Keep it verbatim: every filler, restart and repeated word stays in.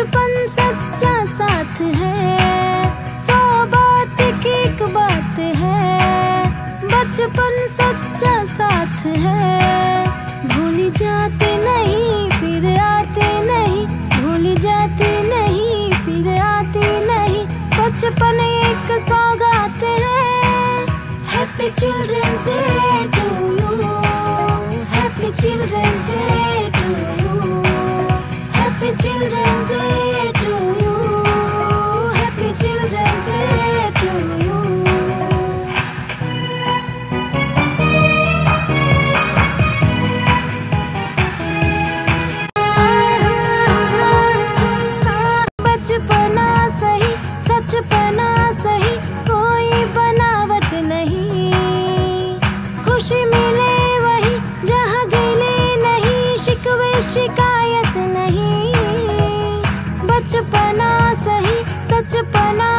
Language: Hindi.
बचपन सच्चा साथ है, सौ बात की एक बात है। बचपन सच्चा साथ है, भूल जाते नहीं फिर आते नहीं, भूल जाते नहीं फिर आते नहीं। बचपन एक सौगात है। Happy children's day to you, happy children's day to you, happy children's day to you, happy children's day to you. बचपना सही सचपना सही, कोई बनावट नहीं। खुशी मिले वही जहाँ गिले नहीं, शिकवे शिकायत नहीं। बचपना सही सचपना